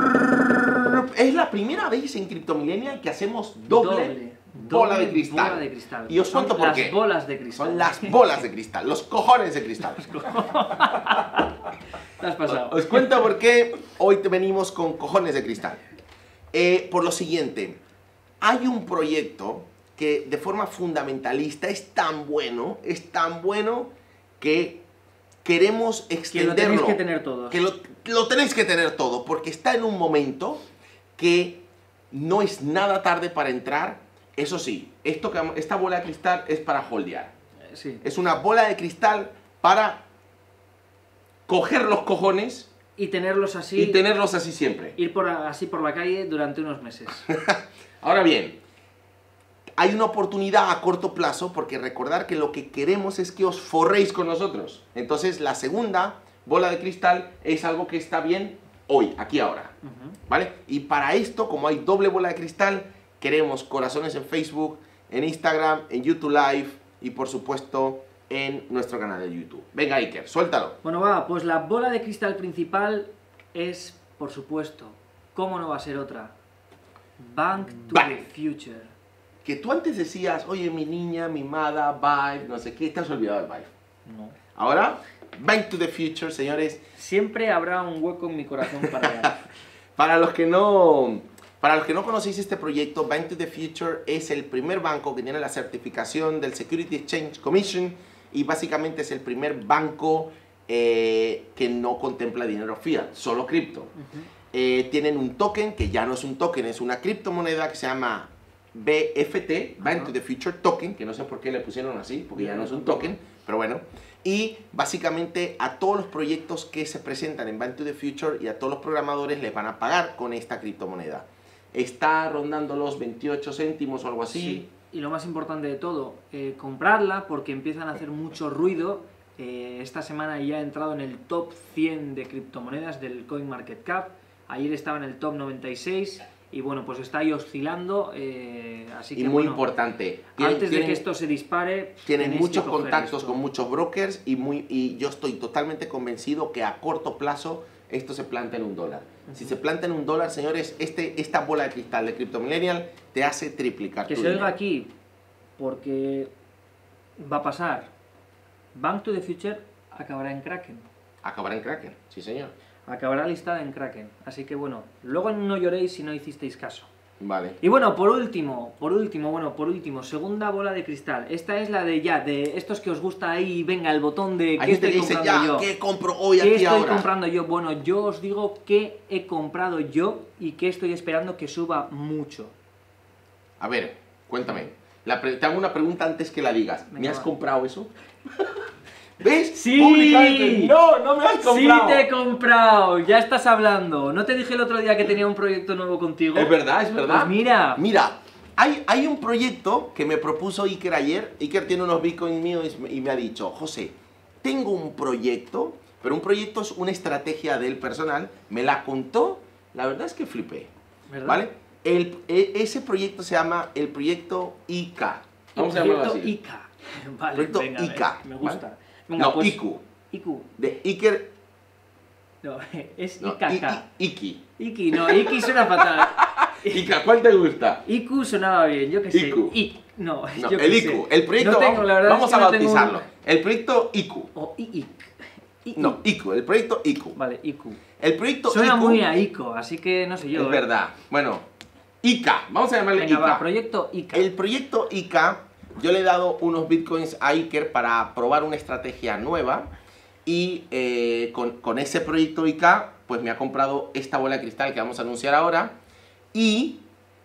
Es la primera vez en Cryptomillennial que hacemos doble, bola, doble de cristal. bola de cristal. Y os Son cuento por las qué. bolas de cristal. Son las bolas de cristal, los cojones de cristal. Te has pasado. Os cuento por qué hoy te venimos con cojones de cristal. Eh, por lo siguiente, hay un proyecto que de forma fundamentalista es tan bueno, es tan bueno que queremos Que lo extenderlo. tenéis que tener todos. Que lo, lo tenéis que tener todo, porque está en un momento que no es nada tarde para entrar. Eso sí, esto que, esta bola de cristal es para holdear. Eh, Sí. Es una bola de cristal para coger los cojones Y tenerlos así. y tenerlos así siempre. Ir por, así por la calle durante unos meses. Ahora bien, hay una oportunidad a corto plazo porque recordar que lo que queremos es que os forréis con nosotros. Entonces la segunda bola de cristal es algo que está bien hoy, aquí ahora. Ujú. ¿Vale? Y para esto, como hay doble bola de cristal, queremos corazones en Facebook, en Instagram, en YouTube Live y por supuesto en nuestro canal de YouTube. Venga, Iker, suéltalo. Bueno, va, pues la bola de cristal principal es, por supuesto, ¿cómo no va a ser otra? Bank to Vale. the Future. Que tú antes decías, oye, mi niña, mimada, Vibe, no sé qué, te has olvidado del Vibe. No. Ahora, Back to the Future, señores. Siempre habrá un hueco en mi corazón para él. Para los que no, para los que no conocéis este proyecto, Bank to the Future es el primer banco que tiene la certificación del Security Exchange Commission y básicamente es el primer banco eh, que no contempla dinero fiat, solo cripto. Ujú. Eh, tienen un token que ya no es un token, es una criptomoneda que se llama B F T, Bank Ajá. to the Future Token, que no sé por qué le pusieron así, porque ya no es un token, pero bueno. Y básicamente a todos los proyectos que se presentan en Bank to the Future y a todos los programadores les van a pagar con esta criptomoneda. Está rondando los veintiocho céntimos o algo así. Sí, y lo más importante de todo, eh, comprarla porque empiezan a hacer mucho ruido. Eh, esta semana ya ha entrado en el top cien de criptomonedas del CoinMarketCap. Ayer estaba en el top noventa y seis y bueno, pues está ahí oscilando, eh, así que y muy bueno, importante. Tienen, antes de tienen, que esto se dispare, tienen muchos contactos esto. con muchos brokers y, muy, y yo estoy totalmente convencido que a corto plazo esto se planta en un dólar. Uh-huh. Si se planta en un dólar, señores, este, esta bola de cristal de Crypto Millennial te hace triplicar que tu se dinero. oiga aquí, porque va a pasar. Bank to the Future acabará en Kraken. Acabará en Kraken, sí señor. Acabará listada en Kraken. Así que bueno, luego no lloréis si no hicisteis caso. Vale. Y bueno, por último, por último, bueno, por último, segunda bola de cristal. Esta es la de ya, de estos que os gusta ahí, venga, el botón de ¿qué ¿qué estoy dice, comprando ya, yo? ¿qué compro hoy ¿Qué aquí estoy ahora? comprando yo? Bueno, yo os digo qué he comprado yo y qué estoy esperando que suba mucho. A ver, cuéntame. La te hago una pregunta antes que la digas. Venga, ¿Me has va. comprado eso? ¿Ves? ¡Sí! Públicamente. No, no me has comprado. ¡Sí te he comprado! Ya estás hablando. ¿No te dije el otro día que tenía un proyecto nuevo contigo? Es verdad, es verdad. Pues mira. Mira, hay, hay un proyecto que me propuso Iker ayer. Iker tiene unos bitcoins míos y me ha dicho, José, tengo un proyecto, pero un proyecto es una estrategia del personal. Me la contó, la verdad es que flipé. ¿Verdad? ¿Vale? El, e, ese proyecto se llama el proyecto I K. Vamos a llamarlo proyecto así. I K. Vale, Proyecto venga, I K, me gusta. ¿vale? Venga, No, pues, I Q. I Q. De Iker. No, es No, I K K. I- I- Iki. Iki, no, Iki suena fatal. Ika, ¿cuál te gusta? I Q sonaba bien, yo qué sé. I Q. I, no, No, yo qué el sé. I Q. El proyecto, No tengo, vamos, la verdad vamos es que a no tengo un- bautizarlo. El proyecto I Q. O I I K. I- No, I Q, el proyecto I Q. Vale, I Q. El proyecto Suena I Q, muy a Ico, así que no sé yo. es ¿eh? verdad. Bueno, I K, vamos a llamarle Venga, I K. va, proyecto I K. El proyecto I K, yo le he dado unos bitcoins a Iker para probar una estrategia nueva y eh, con, con ese proyecto I K, pues me ha comprado esta bola de cristal que vamos a anunciar ahora. Y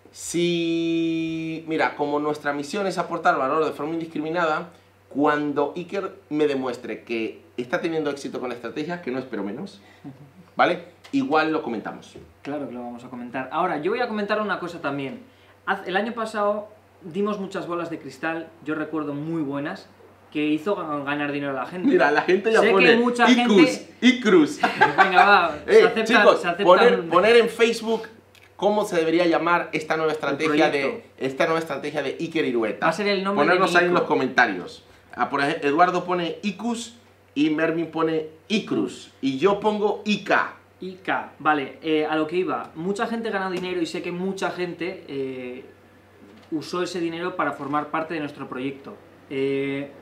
si, mira, como nuestra misión es aportar valor de forma indiscriminada, cuando Iker me demuestre que está teniendo éxito con la estrategia, que no espero menos, ¿vale? Igual lo comentamos. Claro que lo vamos a comentar. Ahora, yo voy a comentar una cosa también. Haz- El año pasado dimos muchas bolas de cristal, yo recuerdo muy buenas, que hizo gan- ganar dinero a la gente. Mira, la gente ya Sé que pone mucha Icus, gente- Icrus. Venga, va, Eh, se aceptan, chicos, se aceptan- poner, poner en Facebook cómo se debería llamar esta nueva estrategia de proyecto. esta nueva estrategia de Iker Irueta. Va a ser el nombre de Ponernos mi ahí en Ico. los comentarios. Ah, por ejemplo, Eduardo pone Icus y Mervin pone Icrus y yo pongo I K. I K, vale, eh, a lo que iba. Mucha gente gana dinero y sé que mucha gente eh, usó ese dinero para formar parte de nuestro proyecto. Eh,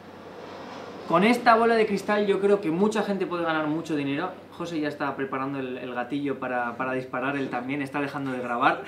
con esta bola de cristal yo creo que mucha gente puede ganar mucho dinero. José ya está preparando el, el gatillo para, para disparar, él también está dejando de grabar.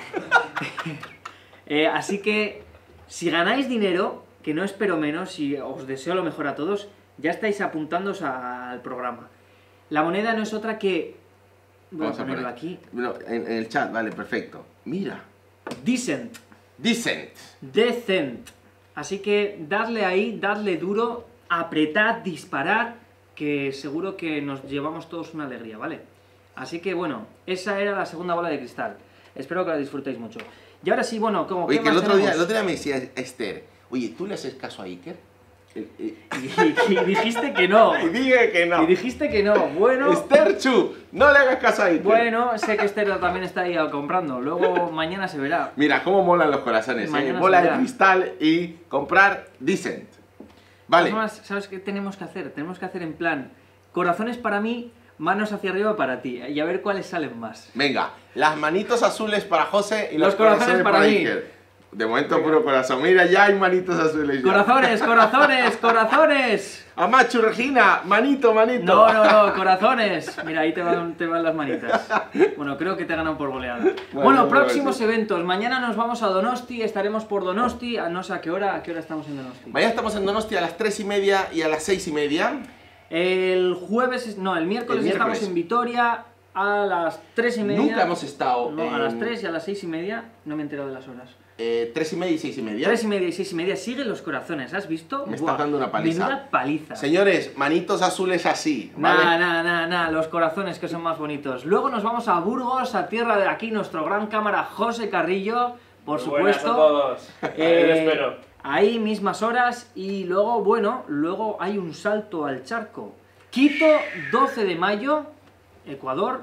Eh, así que si ganáis dinero, que no espero menos y os deseo lo mejor a todos, ya estáis apuntándoos a- al programa. La moneda no es otra que... Voy a Vamos a ponerlo poner. aquí. No, en, en el chat, vale, perfecto. Mira, Decent. Decent. Decent. Así que dadle ahí, dadle duro, apretad, disparad, que seguro que nos llevamos todos una alegría, ¿vale? Así que bueno, esa era la segunda bola de cristal. Espero que la disfrutéis mucho. Y ahora sí, bueno, como Oye, ¿qué que el más otro, día, tenemos? el otro día me decía Esther, oye, ¿tú le haces caso a Iker? Eh, eh, Y, y dijiste que no. Y dije que no. Y dijiste que no. Bueno, Esther Chu, no le hagas caso a Iker. bueno, sé que Esther también está ahí comprando. Luego mañana se verá. Mira cómo molan los corazones, ¿eh? Mañana Bola se de verá. cristal y comprar Decent. Vale. Además, ¿sabes qué tenemos que hacer? Tenemos que hacer en plan corazones para mí, manos hacia arriba para ti. Y a ver cuáles salen más. Venga, las manitos azules para José y Los los, corazones para mí. Iker. De momento puro corazón. Mira, ya hay manitos azules. Ya. ¡Corazones, corazones, corazones! Amachu, Regina, manito, manito. No, no, no, corazones. Mira, ahí te van, te van las manitas. Bueno, creo que te ganan por goleada. Bueno, bueno, próximos sí. eventos. Mañana nos vamos a Donosti, estaremos por Donosti. A no sé a qué hora, a qué hora estamos en Donosti. Mañana estamos en Donosti a las tres y media y a las seis y media. El jueves, no, el miércoles, El estamos miércoles. en Vitoria a las tres y media. Nunca hemos estado No, a en- las tres y a las seis y media. No me he enterado de las horas. Eh, tres y media y seis y media. Tres y media y seis y media. Siguen los corazones, ¿has visto? Me Buah, estás dando una paliza. Menuda paliza. Señores, manitos azules así, ¿vale? Nah, nah, nah, nah, los corazones que son más bonitos. Luego nos vamos a Burgos, a tierra de aquí, nuestro gran cámara José Carrillo, por Muy buenas supuesto. a todos. Ahí Eh, lo espero. Ahí mismas horas y luego, bueno, luego hay un salto al charco. Quito, doce de mayo, Ecuador,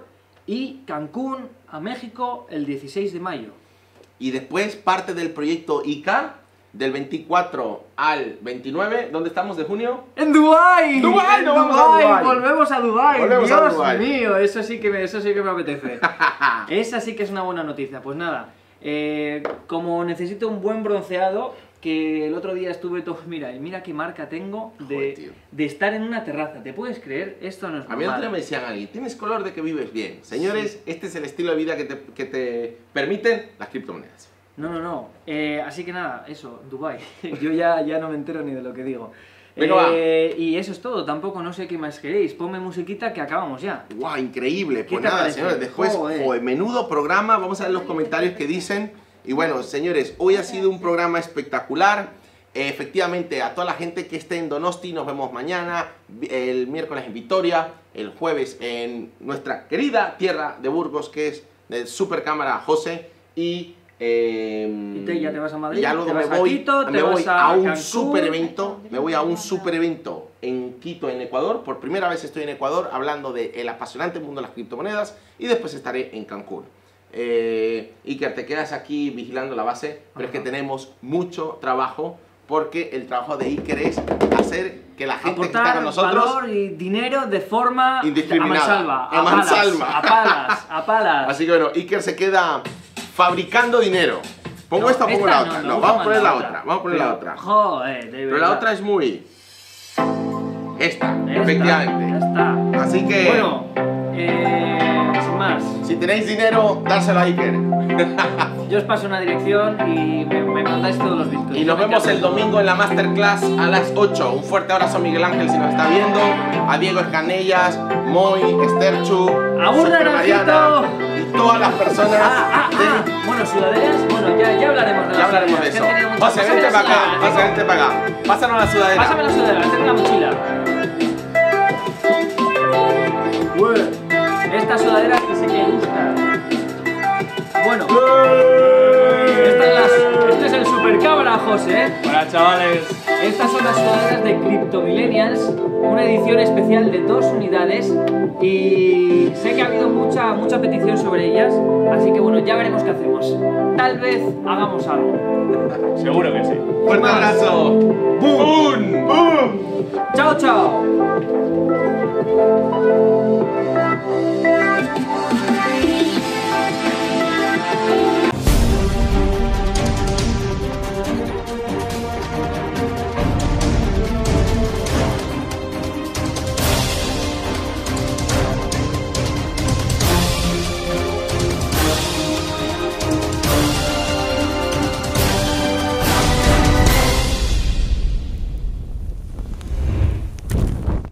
y Cancún a México el dieciséis de mayo. Y después parte del proyecto I K del veinticuatro al veintinueve. ¿Dónde estamos de junio? ¡En Dubái! ¡Dubái! ¡En ¡Nos vamos a Dubái! Dubái! ¡Volvemos a Dubái! Volvemos ¡Dios a Dubái. mío! Eso sí que me, eso sí que me apetece. Esa sí que es una buena noticia. Pues nada, eh, como necesito un buen bronceado, que el otro día estuve todo... Mira, mira qué marca tengo de, Joder, tío. de estar en una terraza. ¿Te puedes creer? Esto no es A mí el otro día normal. me decían alguien, tienes color de que vives bien. Señores, este es el estilo de vida que te, que te permiten las criptomonedas. No, no, no. Eh, así que nada, eso, Dubái. Yo ya, ya no me entero ni de lo que digo. Venga, Eh, y eso es todo. Tampoco no sé qué más queréis. Ponme musiquita que acabamos ya. ¡Guau! Increíble. ¿Qué Pues te nada, parece? señores, después, Joder. joder, menudo programa. Vamos a ver los comentarios que dicen. Y bueno, señores, hoy ha sido un programa espectacular. Eh, efectivamente, a toda la gente que esté en Donosti, nos vemos mañana, el miércoles en Vitoria, el jueves en nuestra querida tierra de Burgos, que es de Supercámara José. Y... Eh, Y te- ya te vas a Madrid, ya luego te me vas a voy, Quito, te me vas voy a a un Cancún. super evento, me voy a un super evento en Quito, en Ecuador. Por primera vez estoy en Ecuador hablando del apasionante mundo de las criptomonedas y después estaré en Cancún. Eh, Iker, te quedas aquí vigilando la base, pero es que Ajá. tenemos mucho trabajo porque el trabajo de Iker es hacer que la gente que está Aportar con nosotros... valor y dinero de forma Indiscriminada. a mansalva, A a palas, mansalva. a palas, a palas. Así que bueno, Iker se queda fabricando dinero. ¿Pongo No, esta o pongo esta la otra? no, No, no, vamos a poner la otra. otra. Vamos a poner la Pero, otra. Joder, de Pero la verdad. otra es muy... Esta, Esta, efectivamente. Ya está. Así que, Bueno, eh, sin más, si tenéis dinero, dárselo a Iker. yo os paso una dirección y me, me mandáis todos los bitcoins. Y nos Me vemos encanta. el domingo en la Masterclass a las ocho. Un fuerte abrazo a Miguel Ángel si nos está viendo, a Diego Escanellas, Moy, Esterchu, ¡Agur, Super Mariana Naranjito! y todas las personas Ah, ah, de... ah. Bueno, sudaderas, bueno, ya, ya hablaremos de Ya las hablaremos de sudaderas, eso. que he tenido muchas José, vente cosas para acá, en la- José, vente para acá. Pásanos la sudadera. Pásame la sudadera, tengo la mochila. Ué, esta sudadera que sé que gusta. Bueno, esta es las- este es el Supercámara, José. ¿eh? Hola chavales. Estas son las sudaderas de Crypto Millennials, una edición especial de dos unidades y sé que ha habido mucha, mucha petición sobre ellas, así que bueno, ya veremos qué hacemos. Tal vez hagamos algo. Seguro que sí. Fuerte abrazo. ¡Boom! ¡Boom! ¡Chao, chao!